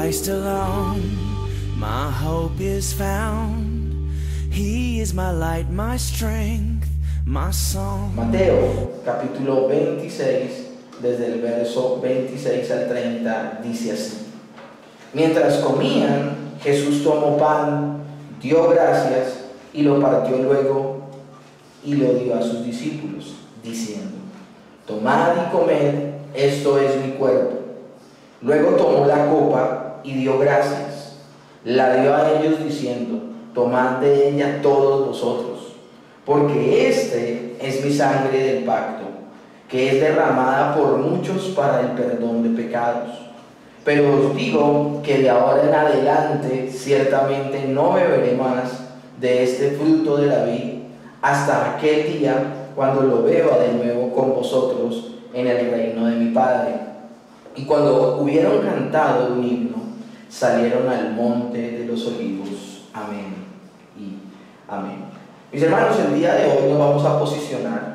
Christ alone, my hope is found. He is my light, my strength, my song. Mateo capítulo 26, desde el verso 26 al 30, dice así: Mientras comían, Jesús tomó pan, dio gracias y lo partió luego y lo dio a sus discípulos, diciendo: Tomad y comed, esto es mi cuerpo. Luego tomó la copa y dio gracias, la dio a ellos diciendo: Tomad de ella todos vosotros, porque este es mi sangre del pacto, que es derramada por muchos para el perdón de pecados. Pero os digo que de ahora en adelante ciertamente no beberé más de este fruto de la vid, hasta aquel día cuando lo beba de nuevo con vosotros en el reino de mi Padre. Y cuando hubieron cantado un himno, salieron al monte de los olivos. Amén y amén. Mis hermanos, el día de hoy nos vamos a posicionar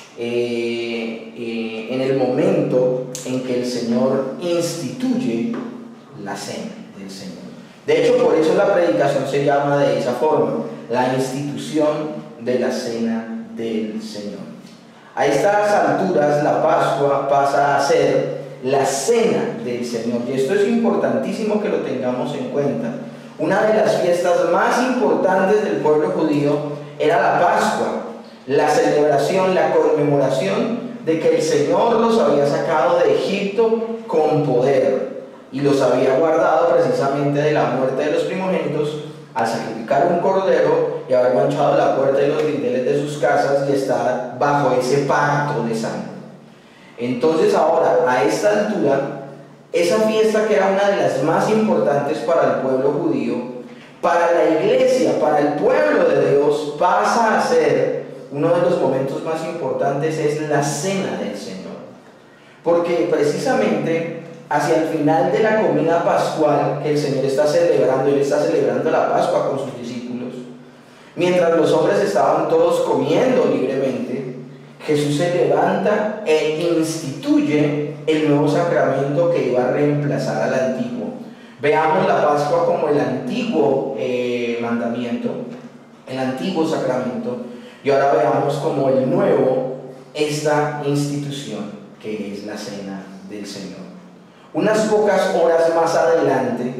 en el momento en que el Señor instituye la cena del Señor. De hecho, por eso la predicación se llama de esa forma: la institución de la cena del Señor. A estas alturas, la Pascua pasa a ser la cena del Señor, y esto es importantísimo que lo tengamos en cuenta. Una de las fiestas más importantes del pueblo judío era la Pascua, la celebración, la conmemoración de que el Señor los había sacado de Egipto con poder y los había guardado precisamente de la muerte de los primogénitos al sacrificar un cordero y haber manchado la puerta y los dinteles de sus casas y estar bajo ese pacto de sangre. Entonces ahora, a esta altura, esa fiesta que era una de las más importantes para el pueblo judío, para la iglesia, para el pueblo de Dios, pasa a ser uno de los momentos más importantes, es la cena del Señor. Porque precisamente hacia el final de la comida pascual que el Señor está celebrando, Él está celebrando la Pascua con sus discípulos, mientras los hombres estaban todos comiendo libremente, Jesús se levanta e instituye el nuevo sacramento que iba a reemplazar al antiguo. Veamos la Pascua como el antiguo mandamiento, el antiguo sacramento, y ahora veamos como el nuevo esta institución que es la cena del Señor. Unas pocas horas más adelante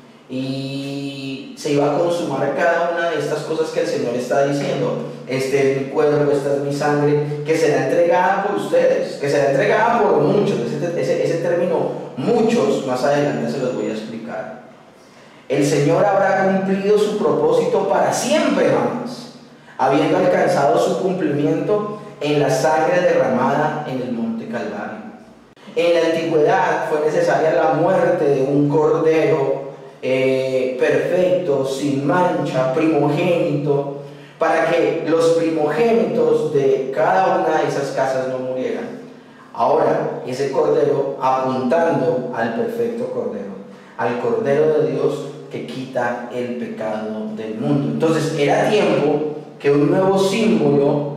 y se iba a consumar cada una de estas cosas que el Señor está diciendo: este es mi cuerpo, esta es mi sangre, que será entregada por ustedes, que será entregada por muchos. Ese término muchos más adelante se los voy a explicar. El Señor habrá cumplido su propósito para siempre jamás, habiendo alcanzado su cumplimiento en la sangre derramada en el monte Calvario. En la antigüedad fue necesaria la muerte de un cordero perfecto, sin mancha, primogénito, para que los primogénitos de cada una de esas casas no murieran. Ahora, ese cordero apuntando al perfecto cordero, al Cordero de Dios que quita el pecado del mundo. Entonces, era tiempo que un nuevo símbolo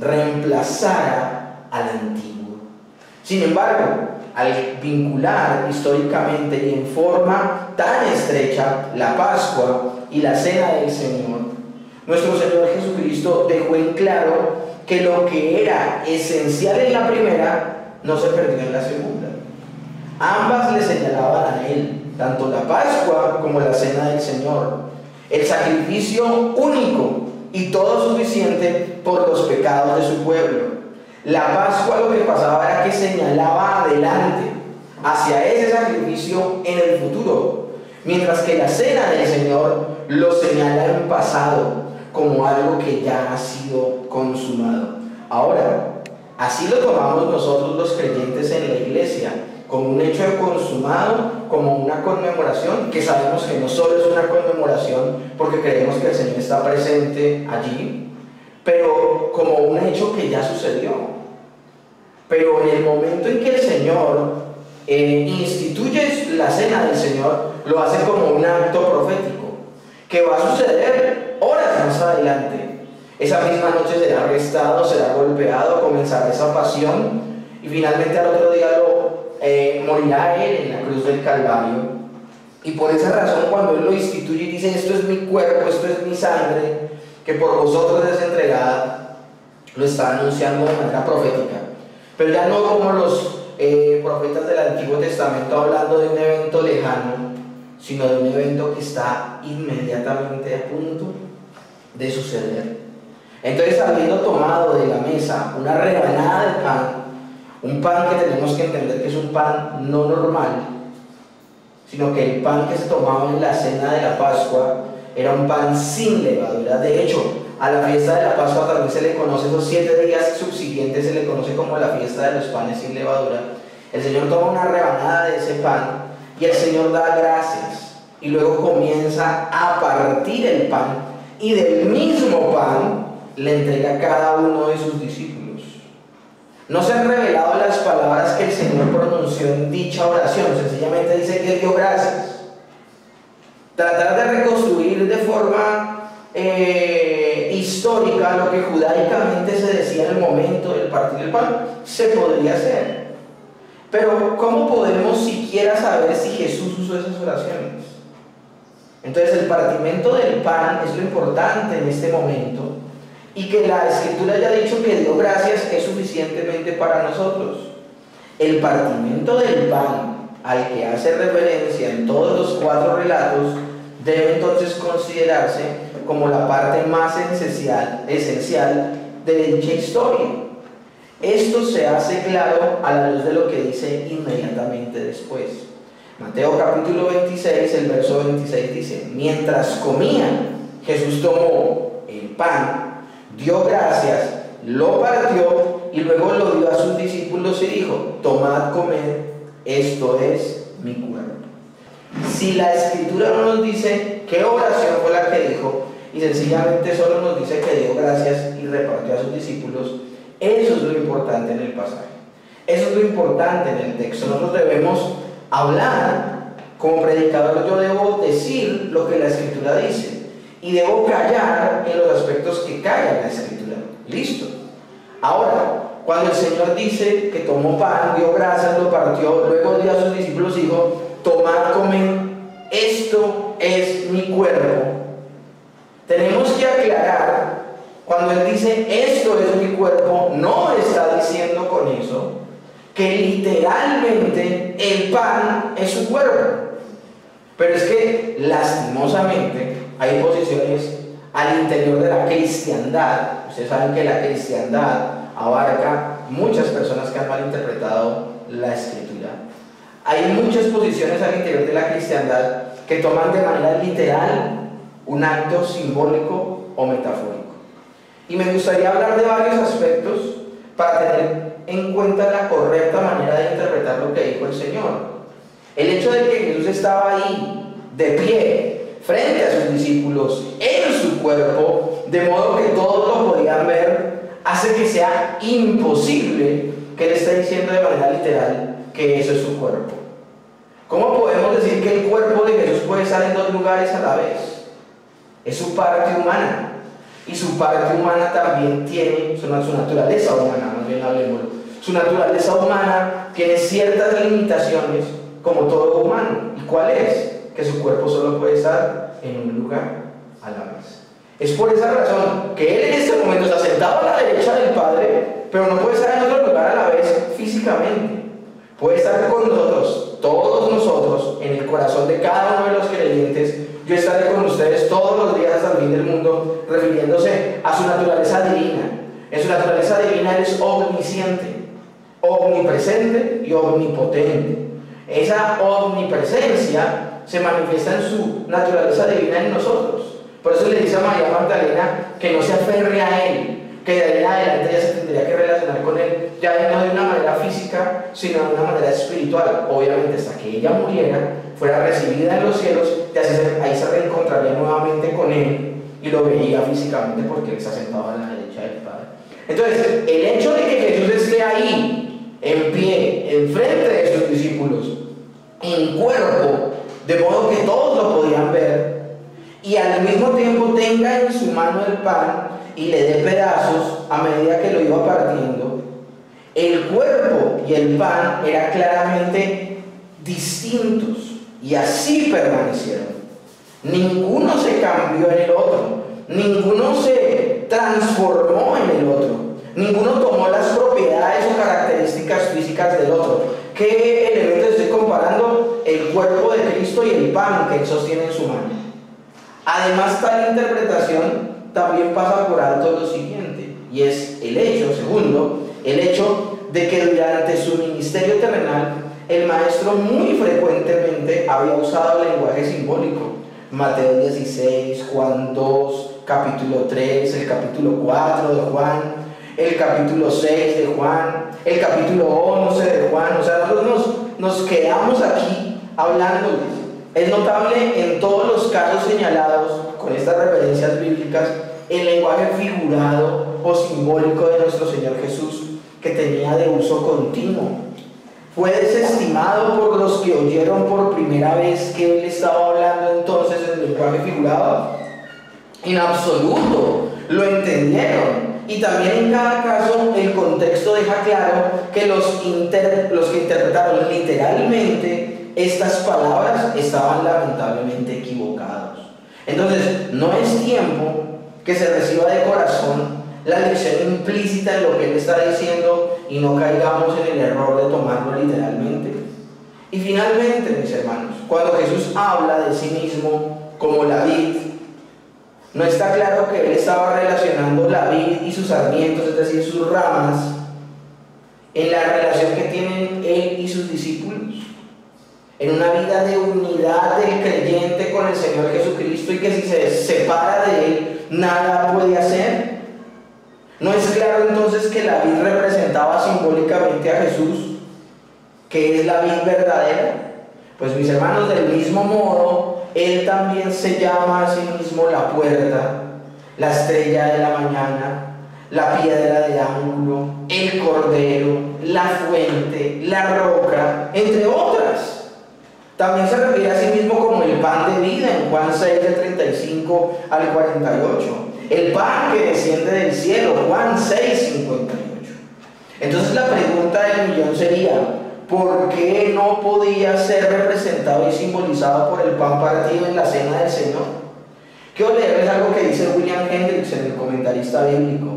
reemplazara al antiguo. Sin embargo, al vincular históricamente y en forma tan estrecha la Pascua y la Cena del Señor, nuestro Señor Jesucristo dejó en claro que lo que era esencial en la primera no se perdió en la segunda. Ambas le señalaban a Él, tanto la Pascua como la Cena del Señor, el sacrificio único y todo suficiente por los pecados de su pueblo. La Pascua lo que pasaba era que señalaba adelante, hacia ese sacrificio en el futuro, mientras que la Cena del Señor lo señala en pasado, como algo que ya ha sido consumado. Ahora, así lo tomamos nosotros los creyentes en la iglesia, como un hecho consumado, como una conmemoración, que sabemos que no solo es una conmemoración porque creemos que el Señor está presente allí, pero como un hecho que ya sucedió. Pero en el momento en que el Señor instituye la cena del Señor, lo hace como un acto profético, que va a suceder horas más adelante. Esa misma noche será arrestado, será golpeado, comenzará esa pasión y finalmente al otro día morirá Él en la cruz del Calvario. Y por esa razón, cuando Él lo instituye y dice, esto es mi cuerpo, esto es mi sangre, que por vosotros es entregada, lo está anunciando de manera profética. Pero ya no como los profetas del Antiguo Testamento hablando de un evento lejano, sino de un evento que está inmediatamente a punto de suceder. Entonces, habiendo tomado de la mesa una rebanada de pan, un pan que tenemos que entender que es un pan no normal, sino que el pan que se tomaba en la cena de la Pascua era un pan sin levadura. De hecho, a la fiesta de la Pascua también se le conoce, esos 7 días subsiguientes se le conoce como la fiesta de los panes sin levadura. El Señor toma una rebanada de ese pan y el Señor da gracias y luego comienza a partir el pan y del mismo pan le entrega a cada uno de sus discípulos. No se han revelado las palabras que el Señor pronunció en dicha oración, sencillamente dice que dio gracias. Tratar de reconstruir de forma histórica lo que judaicamente se decía en el momento del partir el pan, se podría hacer. Pero ¿cómo podemos siquiera saber si Jesús usó esas oraciones? Entonces el partimiento del pan es lo importante en este momento, y que la Escritura haya dicho que dio gracias es suficientemente para nosotros. El partimiento del pan al que hace referencia en todos los 4 relatos debe entonces considerarse como la parte más esencial de dicha historia. Esto se hace claro a la luz de lo que dice inmediatamente después. Mateo capítulo 26, el verso 26 dice: mientras comían, Jesús tomó el pan, dio gracias, lo partió y luego lo dio a sus discípulos y dijo: tomad, comed, esto es mi cuerpo. Si la Escritura no nos dice qué oración fue la que dijo y sencillamente solo nos dice que dio gracias y repartió a sus discípulos, eso es lo importante en el pasaje, eso es lo importante en el texto. Nosotros debemos hablar, como predicador yo debo decir lo que la Escritura dice y debo callar en los aspectos que calla la Escritura. Listo. Ahora, cuando el Señor dice que tomó pan, dio gracias, lo partió, luego dio a sus discípulos y dijo: tomad, comed, esto es mi cuerpo. Tenemos que aclarar, cuando Él dice esto es mi cuerpo, no está diciendo con eso que literalmente el pan es su cuerpo. Pero es que lastimosamente hay posiciones al interior de la cristiandad. Ustedes saben que la cristiandad abarca muchas personas que han malinterpretado la Escritura. Hay muchas posiciones al interior de la cristiandad que toman de manera literal un acto simbólico o metafórico. Y me gustaría hablar de varios aspectos para tener en cuenta la correcta manera de interpretar lo que dijo el Señor. El hecho de que Jesús estaba ahí, de pie, frente a sus discípulos, en su cuerpo, de modo que todos lo podían ver, hace que sea imposible que Él esté diciendo de manera literal que eso es su cuerpo. ¿Cómo podemos decir que el cuerpo de Jesús puede estar en 2 lugares a la vez? Es su parte humana, y su parte humana también tiene su naturaleza humana, más bien hablemoslo. Su naturaleza humana tiene ciertas limitaciones, como todo humano. ¿Y cuál es? Que su cuerpo solo puede estar en un lugar a la vez. Es por esa razón que Él en este momento está sentado a la derecha del Padre, pero no puede estar en otro lugar a la vez físicamente. Puede estar con nosotros, todos nosotros, en el corazón de cada uno de los creyentes. Yo estaré con ustedes todos los días hasta el fin del mundo, refiriéndose a su naturaleza divina. En su naturaleza divina Él es omnisciente, omnipresente y omnipotente. Esa omnipresencia se manifiesta en su naturaleza divina en nosotros. Por eso le dice a María Magdalena que no se aferre a Él, que de ahí en adelante ya se tendría que relacionar con Él, ya no de una manera física, sino de una manera espiritual. Obviamente hasta que ella muriera, fuera recibida en los cielos, y ahí se reencontraría nuevamente con Él y lo vería físicamente, porque Él está sentado a la derecha del Padre. Entonces, el hecho de que Jesús esté ahí, en pie, enfrente de sus discípulos, en cuerpo, de modo que todos lo podían ver, y al mismo tiempo tenga en su mano el pan y le dé pedazos a medida que lo iba partiendo, el cuerpo y el pan eran claramente distintos y así permanecieron. Ninguno se cambió en el otro, ninguno se transformó en el otro, ninguno tomó las propiedades o características físicas del otro. ¿Qué elementos estoy comparando? El cuerpo de Cristo y el pan que él sostiene en su mano. Además, tal interpretación también pasa por alto lo siguiente, y es el hecho, segundo, el hecho de que durante su ministerio terrenal el maestro muy frecuentemente había usado lenguaje simbólico. Mateo 16, Juan 2, capítulo 3, el capítulo 4 de Juan, el capítulo 6 de Juan, el capítulo 11 de Juan. O sea, nosotros nos quedamos aquí hablándoles. Es notable en todos los casos señalados con estas referencias bíblicas el lenguaje figurado o simbólico de nuestro Señor Jesús, que tenía de uso continuo. Fue desestimado por los que oyeron por primera vez que él estaba hablando entonces en el lenguaje figurado. En absoluto, lo entendieron. Y también en cada caso el contexto deja claro que los que interpretaron literalmente estas palabras estaban lamentablemente equivocados. Entonces, no es tiempo que se reciba de corazón la lección implícita en lo que él está diciendo y no caigamos en el error de tomarlo literalmente. Y finalmente, mis hermanos, cuando Jesús habla de sí mismo como la vid, no está claro que él estaba relacionando la vid y sus sarmientos, es decir, sus ramas, en la relación que tienen él y sus discípulos, en una vida de unidad del creyente con el Señor Jesucristo, y que si se separa de él, nada puede hacer. ¿No es claro entonces que la vid representaba simbólicamente a Jesús, que es la vid verdadera? Pues mis hermanos, del mismo modo, él también se llama a sí mismo la puerta, la estrella de la mañana, la piedra de ángulo, el cordero, la fuente, la roca, entre otras. También se refiere a sí mismo como el pan de vida en Juan 6, del 35 al 48. El pan que desciende del cielo, Juan 6, 58. Entonces la pregunta del millón sería: ¿por qué no podía ser representado y simbolizado por el pan partido en la cena del Señor? Quiero leerles algo que dice William Hendrickson, el comentarista bíblico.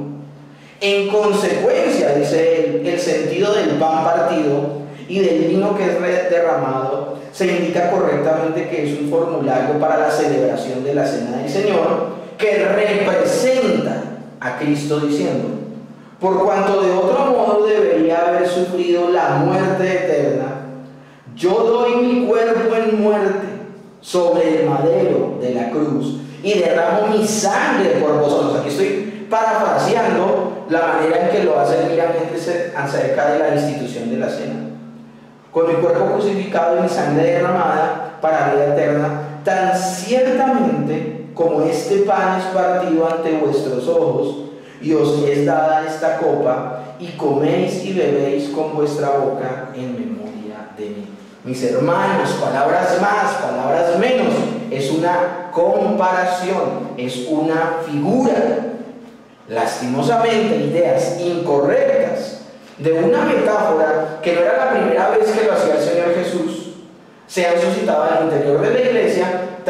En consecuencia, dice él, el sentido del pan partido y del vino que es derramado se indica correctamente que es un formulario para la celebración de la cena del Señor, que representa a Cristo diciendo: por cuanto de otro modo debería haber sufrido la muerte eterna, yo doy mi cuerpo en muerte sobre el madero de la cruz y derramo mi sangre por vosotros. Aquí estoy parafraseando la manera en que lo hace William Hendrickson acerca de la institución de la cena. Con mi cuerpo crucificado y mi sangre derramada para vida eterna, tan ciertamente como este pan es partido ante vuestros ojos, y os es dada esta copa, y coméis y bebéis con vuestra boca en memoria de mí. Mis hermanos, palabras más, palabras menos, es una comparación, es una figura. Lastimosamente, ideas incorrectas de una metáfora que no era la primera vez que lo hacía el Señor Jesús, se han suscitado al interior de la iglesia,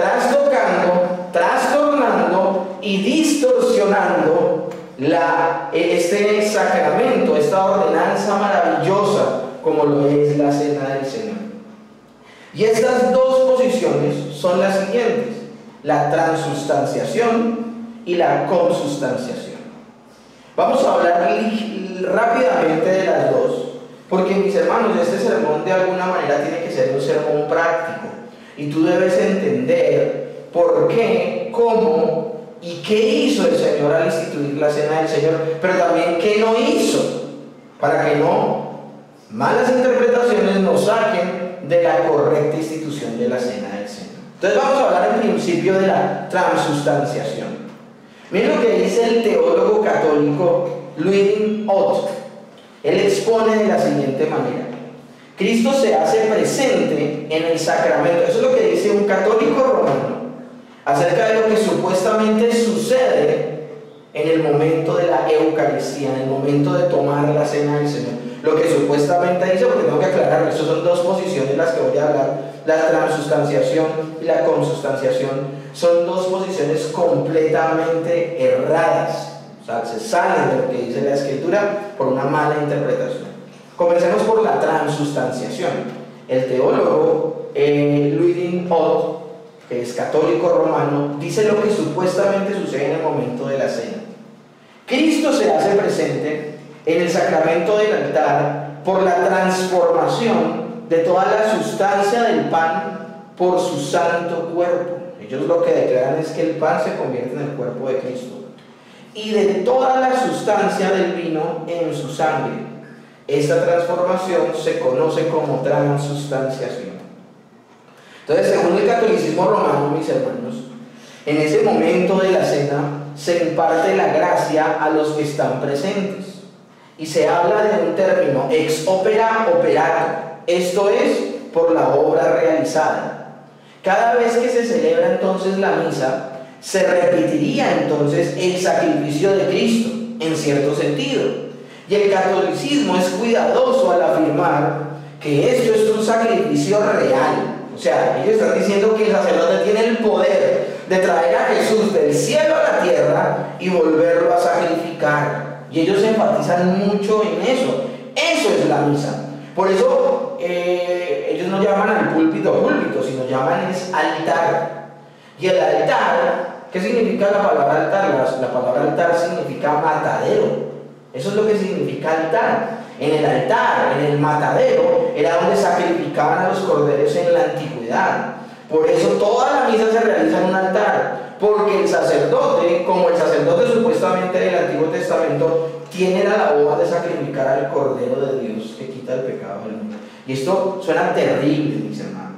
trastornando y distorsionando este sacramento, esta ordenanza maravillosa como lo es la cena del Señor. Y estas dos posiciones son las siguientes: la transustanciación y la consustanciación. Vamos a hablar rápidamente de las dos, porque mis hermanos, este sermón de alguna manera tiene que ser un sermón práctico, y tú debes entender por qué, cómo y qué hizo el Señor al instituir la cena del Señor, pero también qué no hizo, para que no malas interpretaciones nos saquen de la correcta institución de la cena del Señor. Entonces vamos a hablar en principio de la transustanciación. Miren lo que dice el teólogo católico Ludwig Ott. Él expone de la siguiente manera: Cristo se hace presente en el sacramento. Eso es lo que dice un católico romano acerca de lo que supuestamente sucede en el momento de la Eucaristía, en el momento de tomar la cena del Señor. Lo que supuestamente dice, porque tengo que aclararles, Estas son dos posiciones las que voy a hablar. La transustanciación y la consustanciación son dos posiciones completamente erradas. O sea, se salen de lo que dice la Escritura por una mala interpretación. Comencemos por la transustanciación. El teólogo Ludwig Ott, que es católico romano, dice lo que supuestamente sucede en el momento de la cena. Cristo se hace presente en el sacramento del altar por la transformación de toda la sustancia del pan por su santo cuerpo. Ellos lo que declaran es que el pan se convierte en el cuerpo de Cristo. Y de toda la sustancia del vino en su sangre. Esta transformación se conoce como transustanciación. Entonces, según el catolicismo romano, mis hermanos, en ese momento de la cena se imparte la gracia a los que están presentes. Y se habla de un término ex opera operato, esto es, por la obra realizada. Cada vez que se celebra entonces la misa, se repetiría entonces el sacrificio de Cristo, en cierto sentido. Y el catolicismo es cuidadoso al afirmar que esto es un sacrificio real. O sea, ellos están diciendo que el sacerdote tiene el poder de traer a Jesús del cielo a la tierra y volverlo a sacrificar. Y ellos enfatizan mucho en eso. Eso es la misa. Por eso ellos no llaman al púlpito, sino llaman es altar. Y el altar, ¿qué significa la palabra altar? La palabra altar significa matadero. Eso es lo que significa altar. En el altar, en el matadero, era donde sacrificaban a los corderos en la antigüedad. Por eso toda la misa se realiza en un altar. Porque el sacerdote, como el sacerdote supuestamente del Antiguo Testamento, tiene la labor de sacrificar al Cordero de Dios que quita el pecado del mundo. Y esto suena terrible, mis hermanos.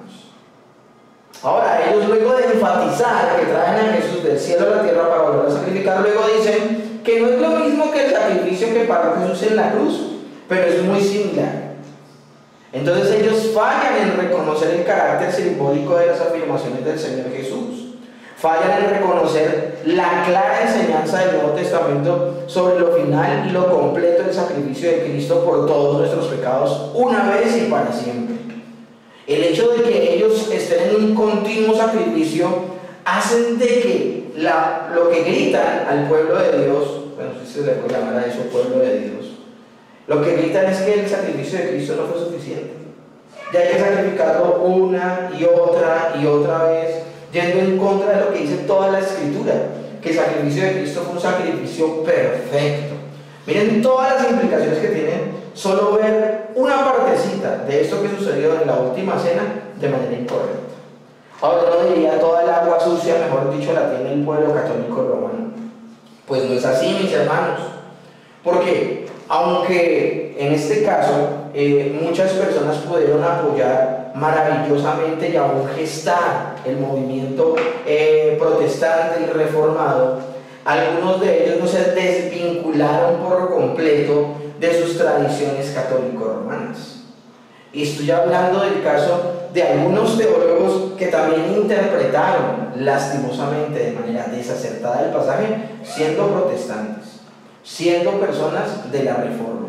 Ahora, ellos luego de enfatizar que traen a Jesús del cielo a la tierra para volver a sacrificar, luego dicen que no es lo mismo que el sacrificio que pagó Jesús en la cruz, pero es muy similar. Entonces ellos fallan en reconocer el carácter simbólico de las afirmaciones del Señor Jesús. Fallan en reconocer la clara enseñanza del Nuevo Testamento sobre lo final y lo completo del sacrificio de Cristo por todos nuestros pecados, una vez y para siempre. El hecho de que ellos estén en un continuo sacrificio hacen de que lo que gritan al pueblo de Dios, bueno, no sé si se le puede llamar a eso pueblo de Dios, lo que gritan es que el sacrificio de Cristo no fue suficiente. Ya hay que sacrificarlo una y otra vez, yendo en contra de lo que dice toda la Escritura, que el sacrificio de Cristo fue un sacrificio perfecto. Miren todas las implicaciones que tienen solo ver una partecita de esto que sucedió en la última cena de manera incorrecta. Ahora no diría toda el agua sucia, mejor dicho, la tiene el pueblo católico romano. Pues no es así, mis hermanos, porque aunque en este caso muchas personas pudieron apoyar maravillosamente y aún gestar el movimiento protestante y reformado, algunos de ellos no se desvincularon por completo de sus tradiciones católico-romanas. Y estoy hablando del caso de algunos teólogos que también interpretaron lastimosamente de manera desacertada el pasaje, siendo protestantes, siendo personas de la Reforma.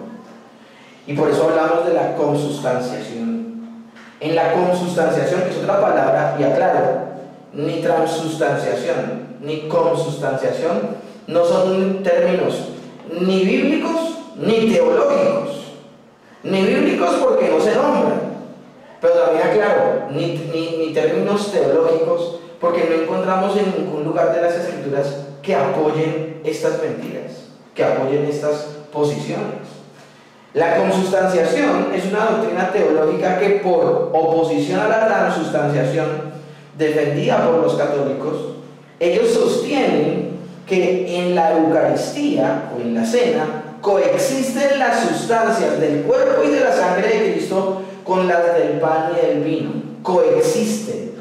Y por eso hablamos de la consustanciación. En la consustanciación, que es otra palabra, y aclaro, ni transustanciación ni consustanciación no son términos ni bíblicos ni teológicos. Ni bíblicos porque no se nombran, pero también aclaro, ni términos teológicos porque no encontramos en ningún lugar de las Escrituras que apoyen estas mentiras, que apoyen estas posiciones. La consustanciación es una doctrina teológica que, por oposición a la transustanciación defendida por los católicos, ellos sostienen que en la Eucaristía o en la cena coexisten las sustancias del cuerpo y de la sangre de Cristo con las del pan y del vino. Coexisten.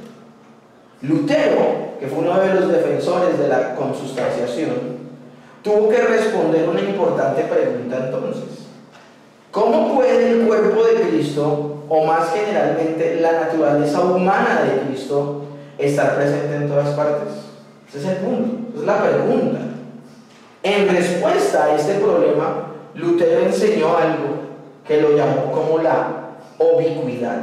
Lutero, que fue uno de los defensores de la consustanciación, tuvo que responder una importante pregunta entonces. ¿Cómo puede el cuerpo de Cristo, o más generalmente la naturaleza humana de Cristo, estar presente en todas partes? Ese es el punto, esa es la pregunta. En respuesta a este problema, Lutero enseñó algo que lo llamó como la ubicuidad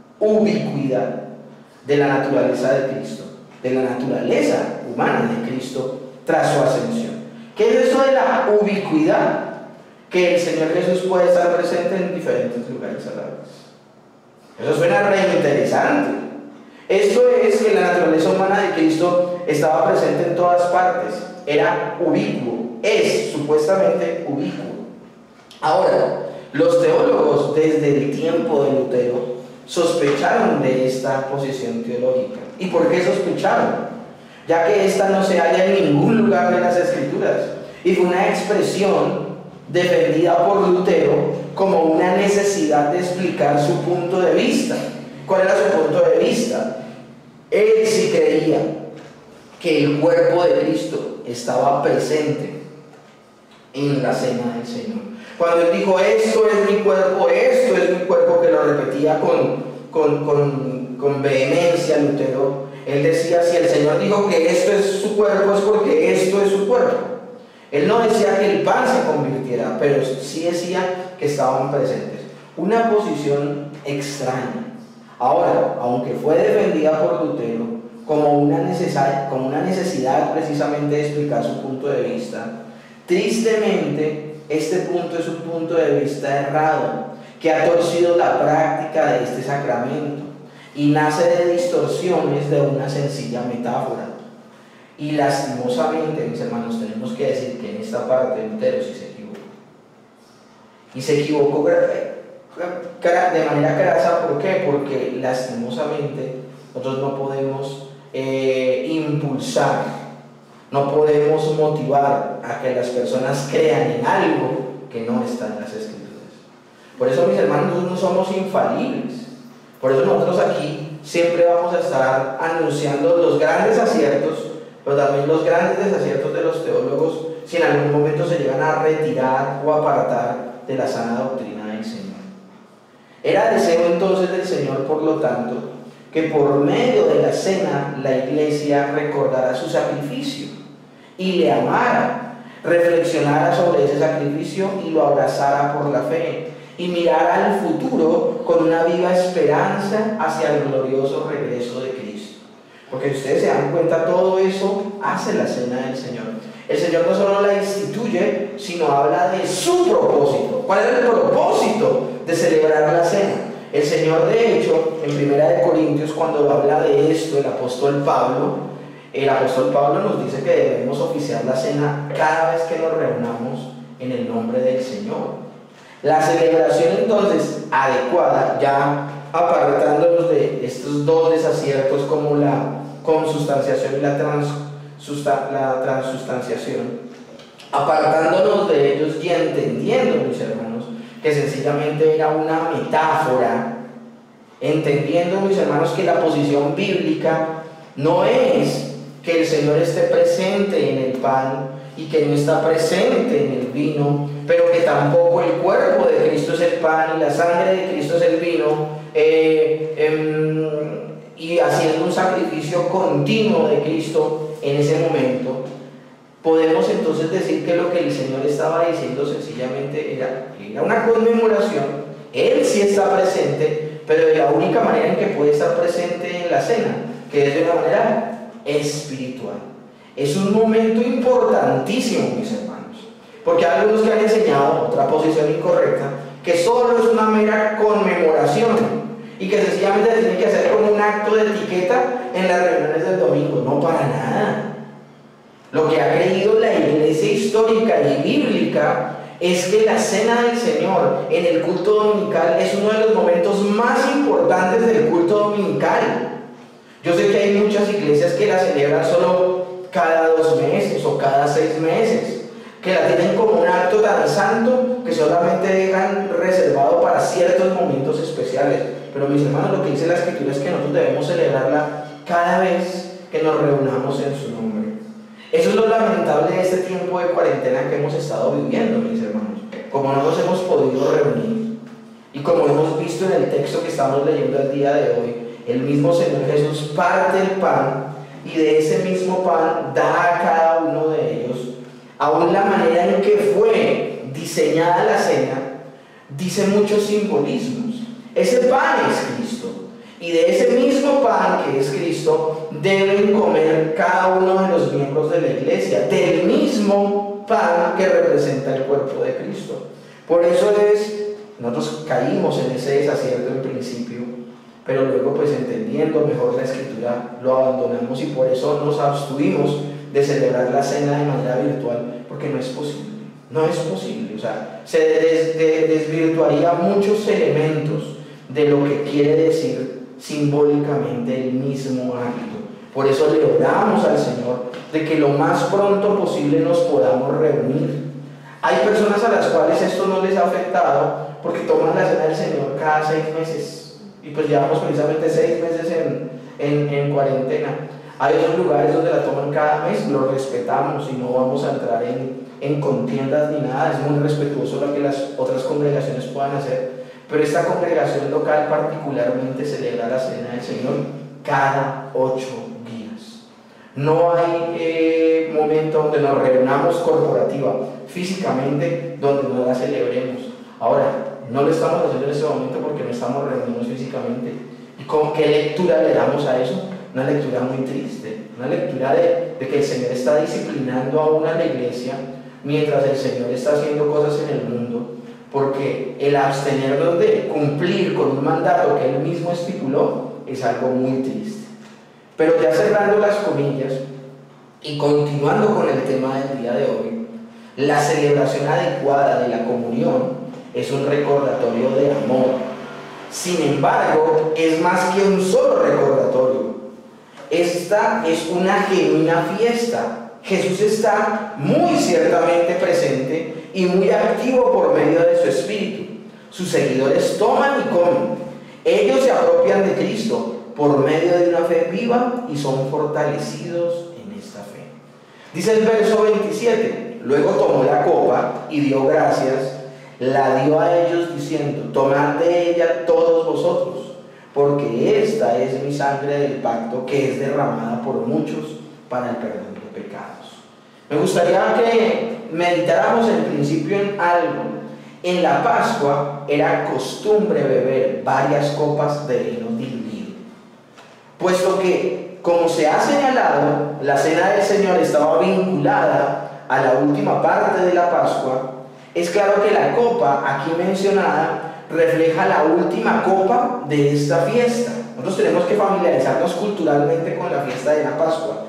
de la naturaleza de Cristo, de la naturaleza humana de Cristo tras su ascensión. ¿Qué es eso de la ubicuidad? Que el Señor Jesús puede estar presente en diferentes lugares a la vez. Eso suena re interesante. Esto es que la naturaleza humana de Cristo estaba presente en todas partes, era ubicuo, es supuestamente ubicuo. Ahora, los teólogos desde el tiempo de Lutero sospecharon de esta posición teológica. ¿Y por qué sospecharon? Ya que esta no se halla en ningún lugar de las Escrituras y fue una expresión defendida por Lutero como una necesidad de explicar su punto de vista. ¿Cuál era su punto de vista? Él sí creía que el cuerpo de Cristo estaba presente en la cena del Señor. Cuando él dijo, esto es mi cuerpo, que lo repetía con vehemencia Lutero, él decía, si el Señor dijo que esto es su cuerpo, es porque esto es su cuerpo. Él no decía que el pan se convirtiera, pero sí decía que estaban presentes. Una posición extraña. Ahora, aunque fue defendida por Lutero como una necesidad precisamente de explicar su punto de vista, tristemente este punto es un punto de vista errado que ha torcido la práctica de este sacramento y nace de distorsiones de una sencilla metáfora. Y lastimosamente, mis hermanos, tenemos que decir que en esta parte Lutero sí se equivocó. Y se equivocó de manera grasa. ¿Por qué? Porque lastimosamente nosotros no podemos impulsar, no podemos motivar a que las personas crean en algo que no está en las Escrituras. Por eso, mis hermanos, nosotros no somos infalibles. Por eso nosotros aquí siempre vamos a estar anunciando los grandes aciertos, pero también los grandes desaciertos de los teólogos, si en algún momento se llegan a retirar o apartar de la sana doctrina del Señor. Era deseo entonces del Señor, por lo tanto, que por medio de la cena la Iglesia recordara su sacrificio y le amara, reflexionara sobre ese sacrificio y lo abrazara por la fe y mirara al futuro con una viva esperanza hacia el glorioso regreso de Cristo. Porque si ustedes se dan cuenta, todo eso hace la cena del Señor. El Señor no solo la instituye, sino habla de su propósito. ¿Cuál es el propósito de celebrar la cena? El Señor, de hecho, en 1 Corintios, cuando habla de esto, el apóstol Pablo nos dice que debemos oficiar la cena cada vez que nos reunamos en el nombre del Señor. La celebración entonces adecuada, ya apartándonos de estos dos desaciertos como la consustanciación y la transustanciación, apartándonos de ellos y entendiendo, mis hermanos, que sencillamente era una metáfora, entendiendo, mis hermanos, que la posición bíblica no es que el Señor esté presente en el pan y que no está presente en el vino, pero que tampoco el cuerpo de Cristo es el pan y la sangre de Cristo es el vino, y haciendo un sacrificio continuo de Cristo en ese momento. Podemos entonces decir que lo que el Señor estaba diciendo sencillamente era una conmemoración. Él sí está presente, pero de la única manera en que puede estar presente en la cena, que es de una manera espiritual. Es un momento importantísimo, mis hermanos, porque hay algunos que han enseñado otra posición incorrecta, que solo es una mera conmemoración y que sencillamente se tiene que hacer como un acto de etiqueta en las reuniones del domingo. No, para nada. Lo que ha creído la Iglesia histórica y bíblica es que la cena del Señor en el culto dominical es uno de los momentos más importantes del culto dominical. Yo sé que hay muchas iglesias que la celebran solo cada 2 meses o cada 6 meses, que la tienen como un acto tan santo que solamente dejan reservado para ciertos momentos especiales. Pero, mis hermanos, lo que dice la Escritura es que nosotros debemos celebrarla cada vez que nos reunamos en su nombre. Eso es lo lamentable de este tiempo de cuarentena que hemos estado viviendo, mis hermanos. Como no nos hemos podido reunir y como hemos visto en el texto que estamos leyendo el día de hoy, el mismo Señor Jesús parte el pan y de ese mismo pan da a cada uno de ellos. Aún la manera en que fue diseñada la cena dice muchos simbolismos. Ese pan es Cristo. Y de ese mismo pan que es Cristo deben comer cada uno de los miembros de la iglesia, del mismo pan que representa el cuerpo de Cristo. Por eso nosotros caímos en ese desacierto en principio, pero luego pues entendiendo mejor la Escritura lo abandonamos y por eso nos abstuvimos de celebrar la cena de manera virtual, porque no es posible. No es posible, o sea, se desvirtuaría muchos elementos de lo que quiere decir simbólicamente el mismo acto. Por eso le oramos al Señor de que lo más pronto posible nos podamos reunir. Hay personas a las cuales esto no les ha afectado porque toman la cena del Señor cada 6 meses y pues llevamos precisamente 6 meses en cuarentena. Hay otros lugares donde la toman cada mes, lo respetamos y no vamos a entrar en contiendas ni nada, es muy respetuoso lo que las otras congregaciones puedan hacer, pero esta congregación local particularmente celebra la cena del Señor cada 8 días. No hay momento donde nos reunamos corporativa, físicamente, donde no la celebremos. Ahora, no lo estamos haciendo en este momento porque no estamos reunidos físicamente. ¿Y con qué lectura le damos a eso? Una lectura muy triste, una lectura de que el Señor está disciplinando aún a la iglesia mientras el Señor está haciendo cosas en el mundo, porque el abstenernos de cumplir con un mandato que Él mismo estipuló es algo muy triste. Pero ya cerrando las comillas y continuando con el tema del día de hoy, la celebración adecuada de la comunión es un recordatorio de amor. Sin embargo, es más que un solo recordatorio. Esta es una genuina fiesta. Jesús está muy ciertamente presente y muy activo por medio de su Espíritu. Sus seguidores toman y comen. Ellos se apropian de Cristo por medio de una fe viva y son fortalecidos en esta fe. Dice el verso 27, luego tomó la copa y dio gracias, la dio a ellos diciendo, tomad de ella todos vosotros, porque esta es mi sangre del pacto que es derramada por muchos para el perdón de pecados. Me gustaría que meditáramos en principio en algo. En la Pascua era costumbre beber varias copas de vino diluido, puesto que, como se ha señalado, la cena del Señor estaba vinculada a la última parte de la Pascua. Es claro que la copa aquí mencionada refleja la última copa de esta fiesta. Nosotros tenemos que familiarizarnos culturalmente con la fiesta de la Pascua.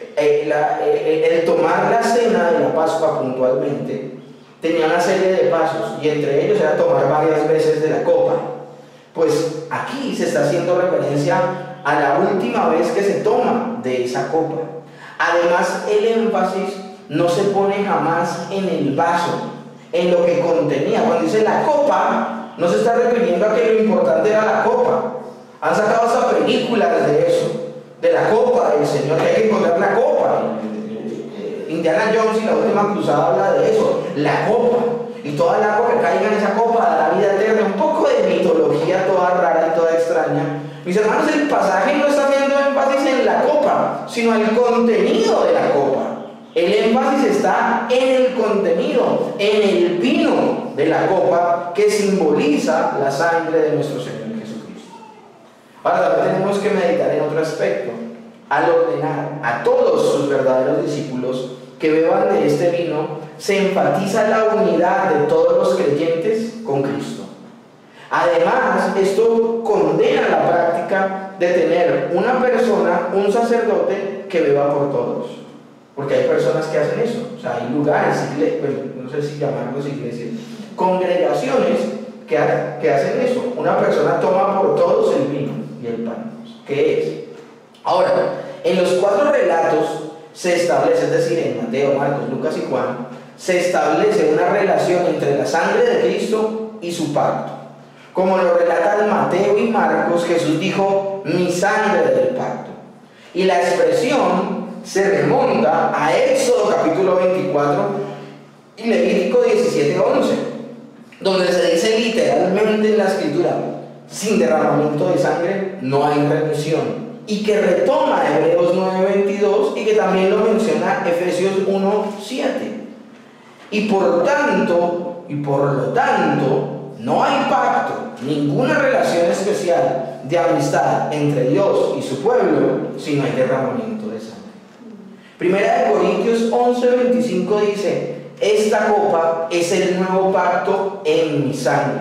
El tomar la cena de la Pascua puntualmente tenía una serie de pasos y entre ellos era tomar varias veces de la copa. Pues aquí se está haciendo referencia a la última vez que se toma de esa copa. Además, el énfasis no se pone jamás en el vaso, en lo que contenía. Cuando dice la copa, no se está refiriendo a que lo importante era la copa. Han sacado hasta películas de eso, de la copa del Señor, que hay que encontrar la copa. Indiana Jones y la última cruzada habla de eso, la copa. Y toda el agua que caiga en esa copa da la vida eterna. Un poco de mitología toda rara y toda extraña. Mis hermanos, el pasaje no está haciendo énfasis en la copa, sino en el contenido de la copa. El énfasis está en el contenido, en el vino de la copa que simboliza la sangre de nuestro Señor Jesucristo. Ahora también tenemos que meditar en otro aspecto. Al ordenar a todos sus verdaderos discípulos que beban de este vino, se enfatiza la unidad de todos los creyentes con Cristo. Además, esto condena la práctica de tener una persona, un sacerdote, que beba por todos. Porque hay personas que hacen eso. O sea, hay lugares, no sé si llamarlos iglesias, congregaciones que hacen eso. Una persona toma por todos el vino y el pan. ¿Qué es? Ahora, en los 4 relatos se establece, es decir, en Mateo, Marcos, Lucas y Juan, se establece una relación entre la sangre de Cristo y su pacto. Como lo relatan Mateo y Marcos, Jesús dijo, mi sangre del pacto. Y la expresión se remonta a Éxodo capítulo 24 y Levítico 17:11, donde se dice literalmente en la escritura, sin derramamiento de sangre no hay remisión. Y que retoma Hebreos 9:22 y que también lo menciona Efesios 1:7. Y por lo tanto, no hay pacto, ninguna relación especial de amistad entre Dios y su pueblo si no hay derramamiento de sangre. Primera de Corintios 11:25 dice: esta copa es el nuevo pacto en mi sangre.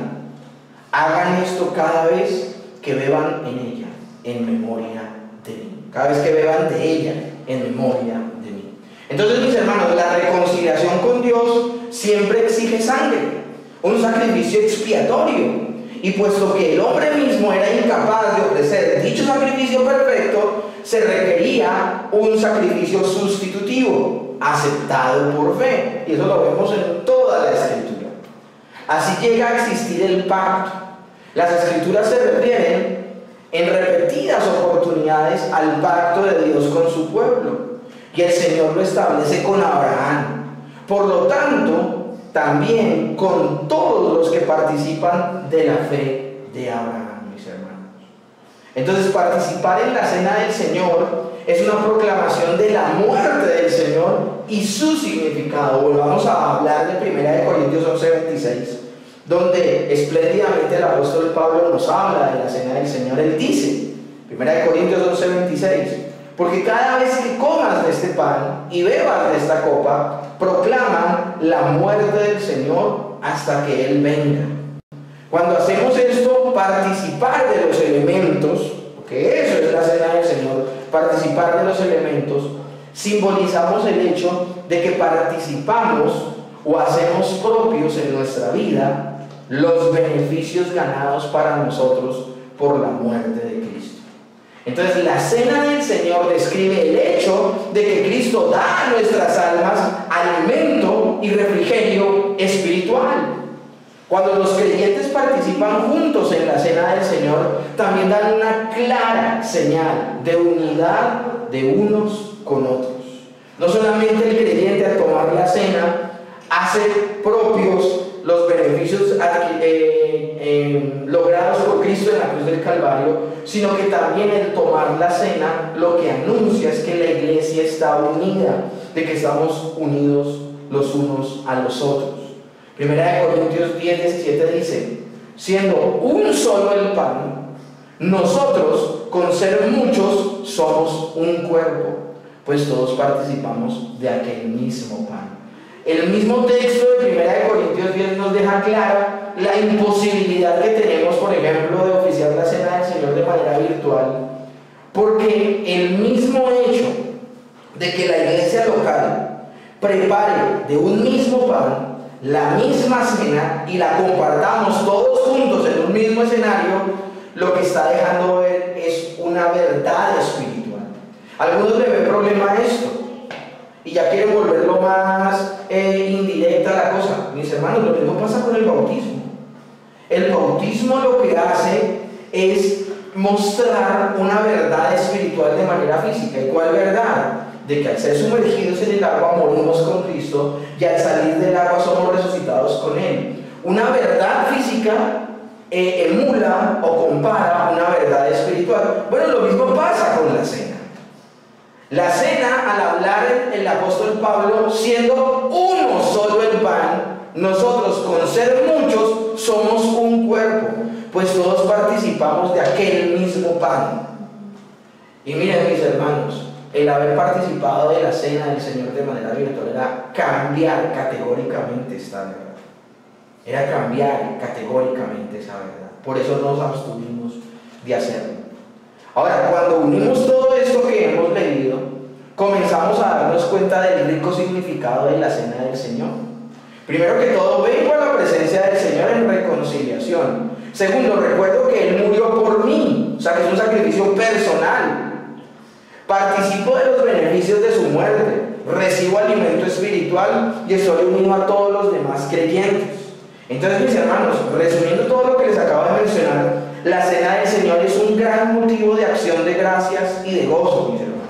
Hagan esto cada vez que beban en ella, en memoria de mí. Cada vez que beban de ella, en memoria de mí. Entonces, mis hermanos, la reconciliación con Dios siempre exige sangre, un sacrificio expiatorio. Y puesto que el hombre mismo era incapaz de ofrecer dicho sacrificio perfecto, se requería un sacrificio sustitutivo, aceptado por fe. Y eso lo vemos en toda la Escritura. Así llega a existir el pacto. Las Escrituras se refieren en repetidas oportunidades al pacto de Dios con su pueblo. Y el Señor lo establece con Abraham. Por lo tanto, también con todos los que participan de la fe de Abraham, mis hermanos. Entonces, participar en la cena del Señor es una proclamación de la muerte del Señor y su significado. Volvamos a hablar de 1 Corintios 11:26, donde espléndidamente el apóstol Pablo nos habla de la cena del Señor. Él dice, 1 Corintios 11:26, porque cada vez que comas de este pan y bebas de esta copa, proclaman la muerte del Señor hasta que Él venga. Cuando hacemos esto, participar de los elementos, porque eso es la cena del Señor, participar de los elementos, simbolizamos el hecho de que participamos o hacemos propios en nuestra vida los beneficios ganados para nosotros por la muerte de Cristo. Entonces, la cena del Señor describe el hecho de que Cristo da a nuestras almas alimento y refrigerio espiritual. Cuando los creyentes participan juntos en la cena del Señor, también dan una clara señal de unidad de unos con otros. No solamente el creyente al tomar la cena hace propios los beneficios logrados por Cristo en la cruz del Calvario, sino que también el tomar la cena lo que anuncia es que la iglesia está unida, de que estamos unidos los unos a los otros. Primera de Corintios 10:17 dice: siendo un solo el pan, nosotros con ser muchos somos un cuerpo, pues todos participamos de aquel mismo pan. El mismo texto de 1 Corintios 10 nos deja clara la imposibilidad que tenemos, por ejemplo, de oficiar la cena del Señor de manera virtual, porque el mismo hecho de que la iglesia local prepare de un mismo pan la misma cena y la compartamos todos juntos en un mismo escenario, lo que está dejando ver es una verdad espiritual. Algunos le ven problema a esto y ya quieren volverlo más indirecta la cosa. Mis hermanos, lo mismo pasa con el bautismo. El bautismo lo que hace es mostrar una verdad espiritual de manera física. ¿Y cuál verdad? De que al ser sumergidos en el agua morimos con Cristo y al salir del agua somos resucitados con Él. Una verdad física emula o compara una verdad espiritual. Bueno, lo mismo pasa con la cena. La cena, al hablar el apóstol Pablo, siendo uno solo el pan, nosotros con ser muchos somos un cuerpo, pues todos participamos de aquel mismo pan. Y miren, mis hermanos, el haber participado de la cena del Señor de manera virtual era cambiar categóricamente esta verdad. Era cambiar categóricamente esa verdad. Por eso nos abstuvimos de hacerlo. Ahora, cuando unimos todo esto que hemos leído, comenzamos a darnos cuenta del rico significado de la cena del Señor. Primero que todo, vengo a la presencia del Señor en reconciliación. Segundo, recuerdo que Él murió por mí, o sea que es un sacrificio personal. Participo de los beneficios de su muerte, recibo alimento espiritual y estoy unido a todos los demás creyentes. Entonces, mis hermanos, resumiendo todo lo que les acabo de mencionar, la cena del Señor es un gran motivo de acción de gracias y de gozo, mis hermanos.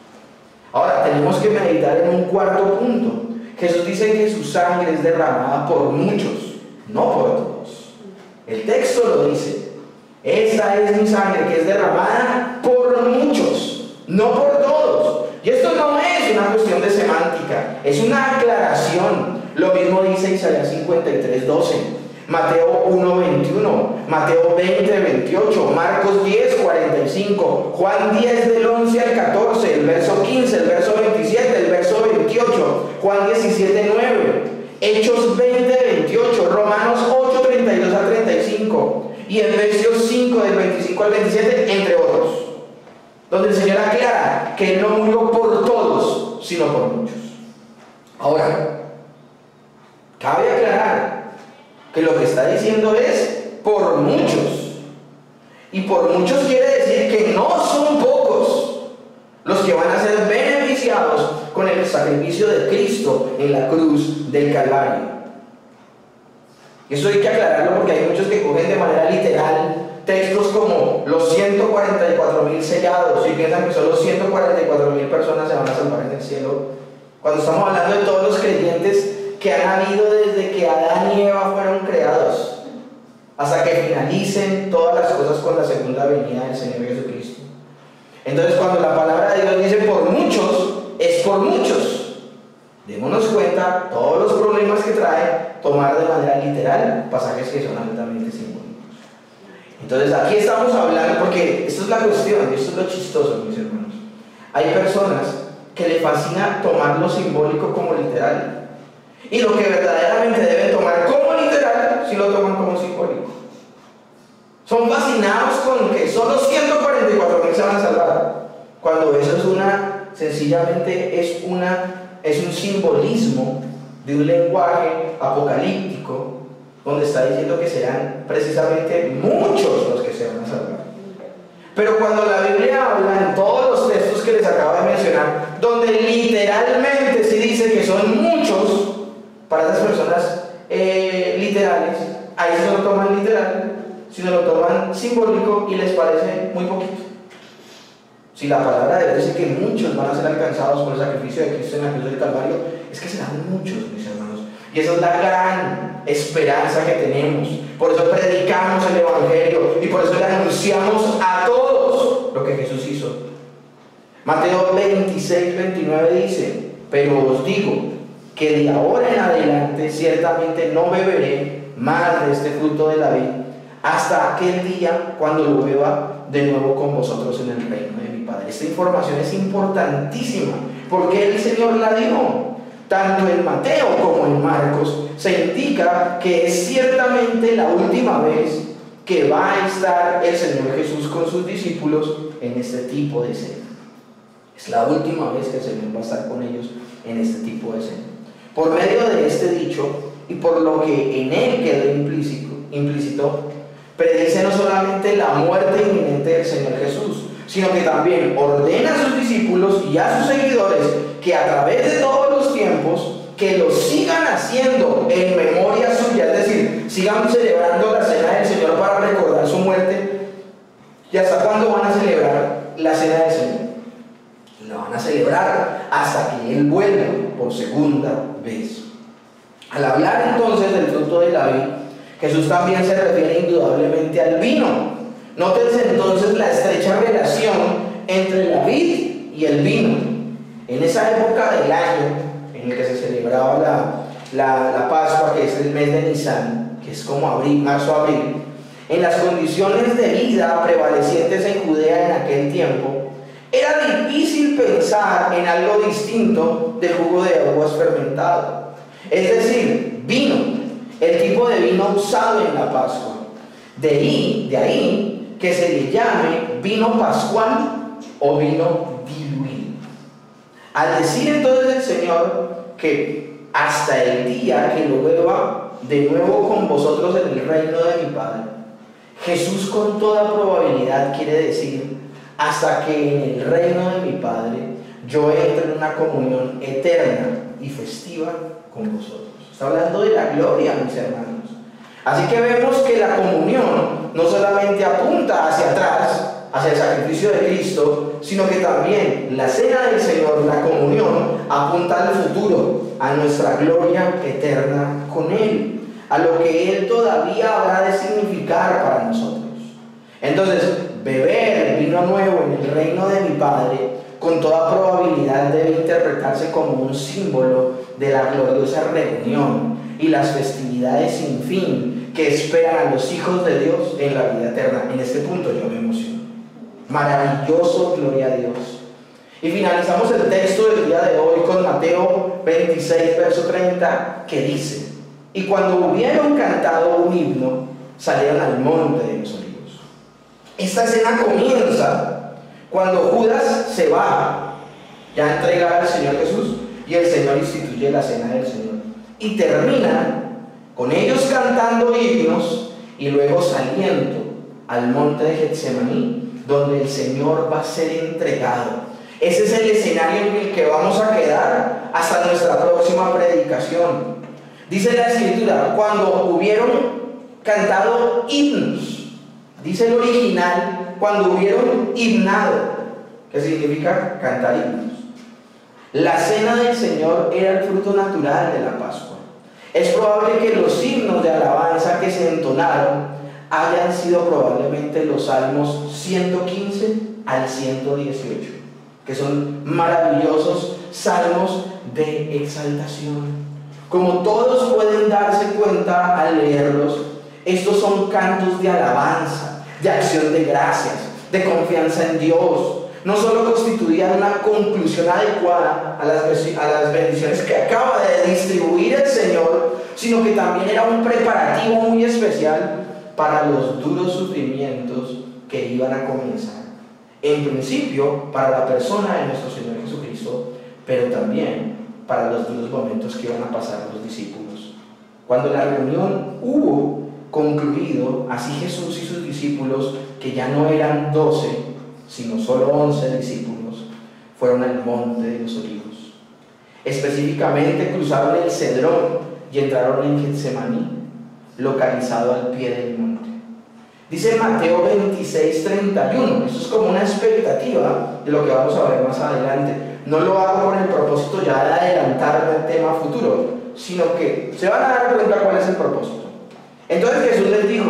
Ahora, tenemos que meditar en un cuarto punto. Jesús dice que su sangre es derramada por muchos, no por todos. El texto lo dice: esta es mi sangre que es derramada por muchos, no por todos. Y esto no es una cuestión de semántica, es una aclaración. Lo mismo dice Isaías 53:12. Mateo 1:21, Mateo 20:28, Marcos 10:45, Juan 10 del 11 al 14, el verso 15, el verso 27, el verso 28, Juan 17:9, Hechos 20:28, Romanos 8:32 al 35 y Efesios 5 del 25 al 27, entre otros, donde el Señor aclara que Él no murió por todos, sino por muchos. Ahora, cabe aclarar que lo que está diciendo es por muchos. Y por muchos quiere decir que no son pocos los que van a ser beneficiados con el sacrificio de Cristo en la cruz del Calvario. Eso hay que aclararlo porque hay muchos que cogen de manera literal textos como los 144.000 sellados y piensan que solo 144.000 personas se van a salvar en el cielo, cuando estamos hablando de todos los creyentes que han habido desde que Adán y Eva fueron creados hasta que finalicen todas las cosas con la segunda venida del Señor Jesucristo. Entonces, cuando la palabra de Dios dice por muchos, es por muchos. Démonos cuenta todos los problemas que trae tomar de manera literal pasajes que son altamente simbólicos. Entonces, aquí estamos hablando, porque esto es la cuestión, y esto es lo chistoso, mis hermanos. Hay personas que le fascina tomar lo simbólico como literal. Y lo que verdaderamente deben tomar como literal, si lo toman como simbólico. Son fascinados con que solo 144.000 se van a salvar, cuando eso es sencillamente es un simbolismo de un lenguaje apocalíptico, donde está diciendo que serán precisamente muchos los que se van a salvar. Pero cuando la Biblia habla en todos los textos que les acabo de mencionar, donde literalmente se dice que son muchos, para esas personas literales, ahí se lo toman literal, sino lo toman simbólico y les parece muy poquito. Si la palabra de Dios dice que muchos van a ser alcanzados por el sacrificio de Cristo en la cruz del Calvario, es que serán muchos, mis hermanos. Y esa es la gran esperanza que tenemos. Por eso predicamos el Evangelio y por eso le anunciamos a todos lo que Jesús hizo. Mateo 26:29 dice: pero os digo que de ahora en adelante ciertamente no beberé más de este fruto de la vid hasta aquel día cuando lo beba de nuevo con vosotros en el reino de mi Padre. Esta información es importantísima porque el Señor la dio. Tanto en Mateo como en Marcos se indica que es ciertamente la última vez que va a estar el Señor Jesús con sus discípulos en este tipo de cena. Es la última vez que el Señor va a estar con ellos en este tipo de cena. Por medio de este dicho y por lo que en él quedó implícito, predice no solamente la muerte inminente del Señor Jesús, sino que también ordena a sus discípulos y a sus seguidores que a través de todos los tiempos, que lo sigan haciendo en memoria suya, es decir, sigan celebrando la cena del Señor para recordar su muerte. ¿Y hasta cuándo van a celebrar la cena del Señor? La van a celebrar hasta que Él vuelva por segunda vez. Al hablar entonces del fruto de la vid, Jesús también se refiere indudablemente al vino. Nótense entonces la estrecha relación entre la vid y el vino. En esa época del año en el que se celebraba la Pascua, que es el mes de Nisan, que es como abril, marzo-abril, en las condiciones de vida prevalecientes en Judea en aquel tiempo, era difícil pensar en algo distinto del jugo de uvas fermentado, es decir, vino, el tipo de vino usado en la Pascua. De ahí que se le llame vino pascual o vino diluido. Al decir entonces el Señor que hasta el día que lo beba de nuevo con vosotros en el reino de mi Padre, Jesús con toda probabilidad quiere decir hasta que en el reino de mi Padre yo entre en una comunión eterna y festiva con vosotros. Está hablando de la gloria, mis hermanos. Así que vemos que la comunión no solamente apunta hacia atrás, hacia el sacrificio de Cristo, sino que también la cena del Señor, la comunión, apunta al futuro, a nuestra gloria eterna con Él, a lo que Él todavía habrá de significar para nosotros. Entonces, beber vino nuevo en el reino de mi Padre, con toda probabilidad debe interpretarse como un símbolo de la gloriosa reunión y las festividades sin fin que esperan a los hijos de Dios en la vida eterna. En este punto yo me emociono. Maravilloso, gloria a Dios. Y finalizamos el texto del día de hoy con Mateo 26, verso 30, que dice: y cuando hubieron cantado un himno, salieron al monte de los olivos. Esta escena comienza cuando Judas se va ya a entregar al Señor Jesús, y el Señor instituye la cena del Señor. Y termina con ellos cantando himnos y luego saliendo al monte de Getsemaní, donde el Señor va a ser entregado. Ese es el escenario en el que vamos a quedar hasta nuestra próxima predicación. Dice la Escritura, cuando hubieron cantado himnos. Dice el original, cuando hubieron himnado, que significa cantar himnos. La cena del Señor era el fruto natural de la Pascua. Es probable que los himnos de alabanza que se entonaron hayan sido probablemente los salmos 115 al 118, que son maravillosos salmos de exaltación. Como todos pueden darse cuenta al leerlos, estos son cantos de alabanza, de acción de gracias, de confianza en Dios. No solo constituían una conclusión adecuada a las bendiciones que acaba de distribuir el Señor, sino que también era un preparativo muy especial para los duros sufrimientos que iban a comenzar. En principio, para la persona de nuestro Señor Jesucristo, pero también para los duros momentos que iban a pasar los discípulos. Cuando la reunión hubo concluido, así Jesús y sus discípulos, que ya no eran 12, sino solo 11 discípulos, fueron al monte de los olivos. Específicamente cruzaron el Cedrón y entraron en Getsemaní, localizado al pie del monte. Dice Mateo 26, 31. Eso es como una expectativa de lo que vamos a ver más adelante. No lo hago con el propósito ya de adelantarme al tema futuro, sino que se van a dar cuenta cuál es el propósito. Entonces Jesús les dijo: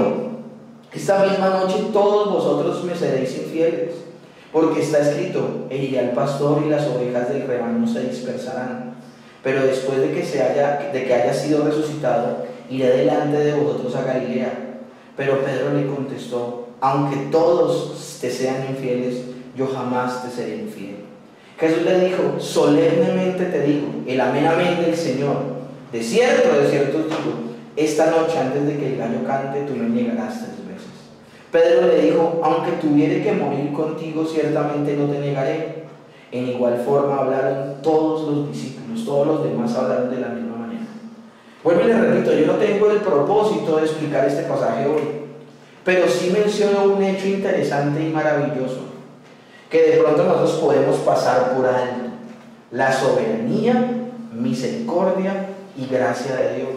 esta misma noche todos vosotros me seréis infieles, porque está escrito: heriré al pastor y las ovejas del rebaño se dispersarán. Pero después de que haya sido resucitado, iré delante de vosotros a Galilea. Pero Pedro le contestó: aunque todos te sean infieles, yo jamás te seré infiel. Jesús le dijo: solemnemente te digo, el amén del Señor, de cierto os digo, esta noche antes de que el gallo cante, tú me negarás 3 veces. Pedro le dijo: aunque tuviere que morir contigo, ciertamente no te negaré. En igual forma hablaron todos los discípulos, todos los demás hablaron de la misma manera. Vuelvo y les repito, yo no tengo el propósito de explicar este pasaje hoy, pero sí menciono un hecho interesante y maravilloso, que de pronto nosotros podemos pasar por alto: la soberanía, misericordia y gracia de Dios.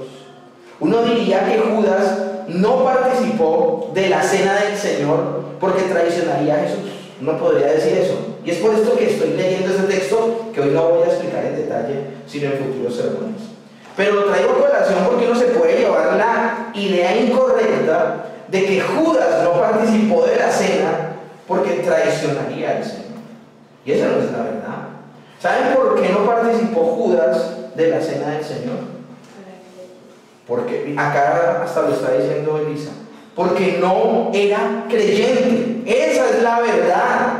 Uno diría que Judas no participó de la cena del Señor porque traicionaría a Jesús. Uno podría decir eso. Y es por esto que estoy leyendo este texto, que hoy no voy a explicar en detalle, sino en futuros sermones. Pero lo traigo a colación porque uno se puede llevar la idea incorrecta de que Judas no participó de la cena porque traicionaría al Señor. Y esa no es la verdad. ¿Saben por qué no participó Judas de la cena del Señor? Porque acá hasta lo está diciendo Elisa, porque no era creyente. Esa es la verdad.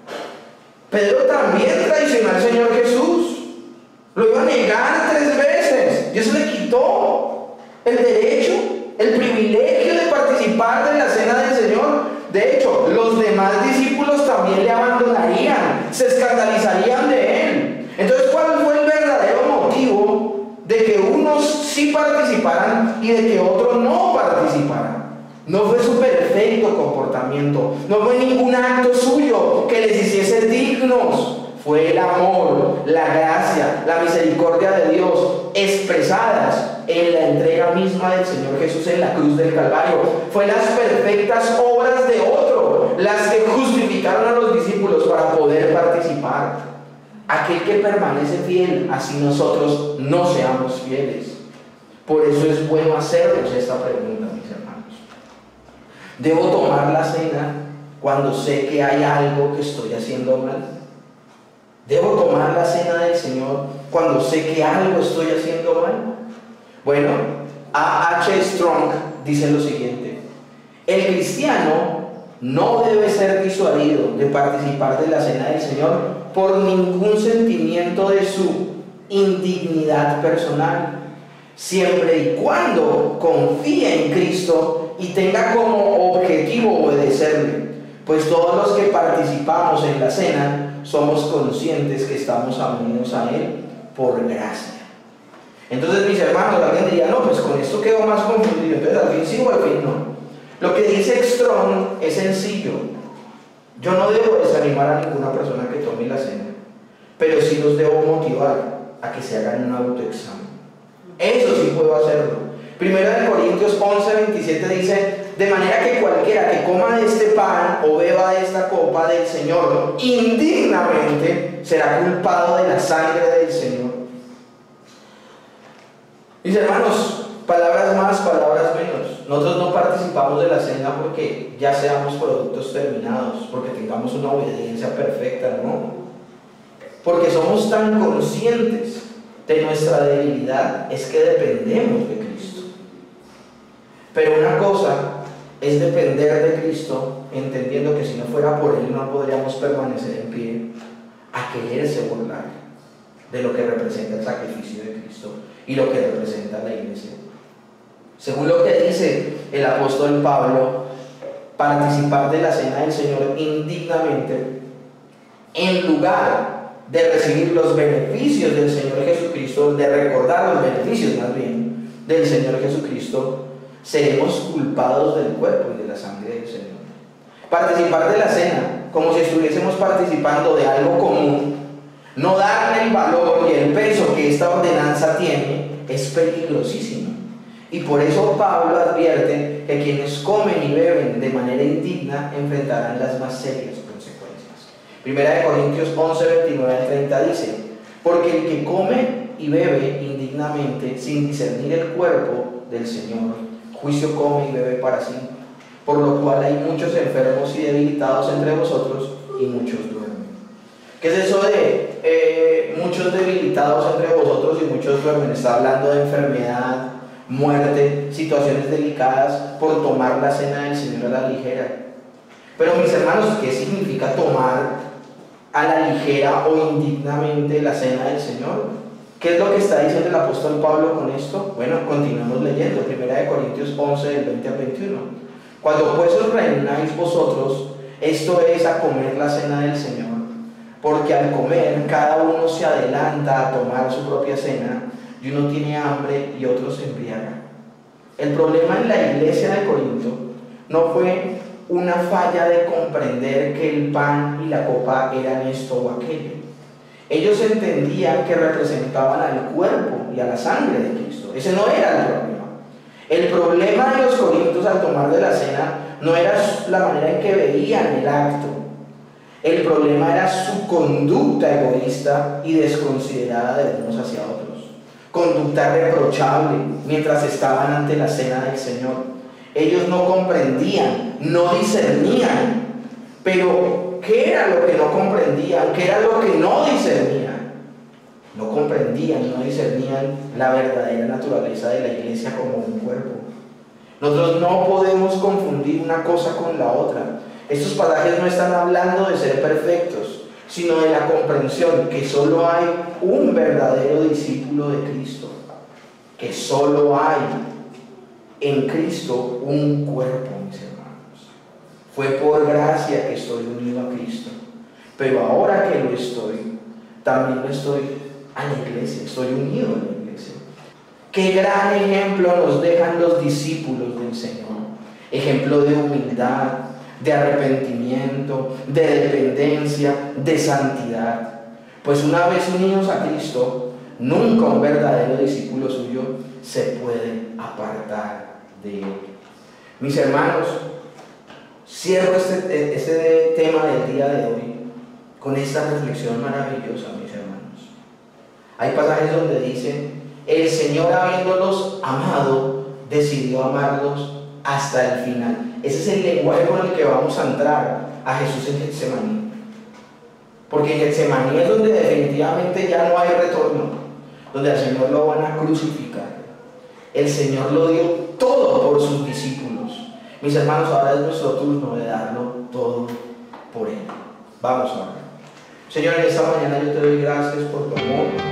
Pedro también traicionó al Señor Jesús, lo iba a negar 3 veces, y eso le quitó el derecho, el privilegio de participar de la cena del Señor. De hecho, los demás discípulos también le abandonarían, se escandalizarían de él. Entonces, ¿cuál fue el verdadero motivo de que unos sí participaran y de que otros no participaran? No fue su perfecto comportamiento, no fue ningún acto suyo que les hiciese dignos. Fue el amor, la gracia, la misericordia de Dios expresadas en la entrega misma del Señor Jesús en la cruz del Calvario. Fue las perfectas obras de otro las que justificaron a los discípulos para poder participar. Aquel que permanece fiel, así nosotros no seamos fieles. Por eso es bueno hacernos esta pregunta, mis hermanos. ¿Debo tomar la cena cuando sé que hay algo que estoy haciendo mal? ¿Debo tomar la cena del Señor cuando sé que algo estoy haciendo mal? Bueno, A.H. Strong dice lo siguiente: el cristiano no debe ser disuadido de participar de la cena del Señor por ningún sentimiento de su indignidad personal, siempre y cuando confíe en Cristo y tenga como objetivo obedecerle, pues todos los que participamos en la cena somos conscientes que estamos unidos a Él por gracia. Entonces, mis hermanos, alguien diría: no, pues con esto quedo más confundido, entonces al fin sí o al fin no. Lo que dice Strong es sencillo: yo no debo desanimar a ninguna persona que tome la cena, pero sí los debo motivar a que se hagan un autoexamen. Eso sí puedo hacerlo. Primera de Corintios 11:27 dice: de manera que cualquiera que coma de este pan o beba de esta copa del Señor indignamente será culpado de la sangre del Señor. Mis hermanos, palabras más, palabras menos. Nosotros no participamos de la cena porque ya seamos productos terminados, porque tengamos una obediencia perfecta, no. Porque somos tan conscientes de nuestra debilidad, es que dependemos de Cristo. Pero una cosa es depender de Cristo, entendiendo que si no fuera por Él no podríamos permanecer en pie, a quererse burlar de lo que representa el sacrificio de Cristo y lo que representa la iglesia. Según lo que dice el apóstol Pablo, participar de la cena del Señor indignamente, en lugar de recibir los beneficios del Señor Jesucristo, de recordar los beneficios más bien del Señor Jesucristo, seremos culpados del cuerpo y de la sangre del Señor. Participar de la cena como si estuviésemos participando de algo común, no darle el valor y el peso que esta ordenanza tiene, es peligrosísimo. Y por eso Pablo advierte que quienes comen y beben de manera indigna enfrentarán las más serias consecuencias. Primera de Corintios 11:29-30 dice: porque el que come y bebe indignamente sin discernir el cuerpo del Señor, juicio come y bebe para sí, por lo cual hay muchos enfermos y debilitados entre vosotros y muchos duermen. ¿Qué es eso de muchos debilitados entre vosotros y muchos duermen? Está hablando de enfermedad, muerte, situaciones delicadas por tomar la cena del Señor a la ligera. Pero mis hermanos, ¿qué significa tomar a la ligera o indignamente la cena del Señor? ¿Qué es lo que está diciendo el apóstol Pablo con esto? Bueno, continuamos leyendo, 1 Corintios 11, del 20 al 21. Cuando pues os reináis vosotros, esto es a comer la cena del Señor, porque al comer cada uno se adelanta a tomar su propia cena, y uno tiene hambre y otro se embriaga. El problema en la iglesia de Corinto no fue una falla de comprender que el pan y la copa eran esto o aquello. Ellos entendían que representaban al cuerpo y a la sangre de Cristo. Ese no era el problema. El problema de los corintios al tomar de la cena no era la manera en que veían el acto. El problema era su conducta egoísta y desconsiderada de unos hacia otros. Conducta reprochable mientras estaban ante la cena del Señor. Ellos no comprendían, no discernían. Pero, ¿qué era lo que no comprendían? ¿Qué era lo que no discernían? No comprendían, no discernían la verdadera naturaleza de la iglesia como un cuerpo. Nosotros no podemos confundir una cosa con la otra. Estos pasajes no están hablando de ser perfectos, sino de la comprensión que solo hay un verdadero discípulo de Cristo, que solo hay en Cristo un cuerpo, mis hermanos. Fue por gracia que estoy unido a Cristo, pero ahora que lo estoy, también lo estoy a la iglesia, estoy unido a la iglesia. Qué gran ejemplo nos dejan los discípulos del Señor. Ejemplo de humildad, de arrepentimiento, de dependencia, de santidad. Pues una vez unidos a Cristo, nunca un verdadero discípulo suyo se puede apartar de él. Mis hermanos, cierro este tema del día de hoy con esta reflexión maravillosa, mis hermanos. Hay pasajes donde dice: el Señor, habiéndolos amado, decidió amarlos hasta el final. Ese es el lenguaje con el que vamos a entrar a Jesús en Getsemaní. Porque en Getsemaní es donde definitivamente ya no hay retorno, donde al Señor lo van a crucificar. El Señor lo dio todo por por sus discípulos. Mis hermanos, ahora es nuestro turno de darlo todo por Él. Vamos a orar. Señor, en esta mañana yo te doy gracias por tu amor.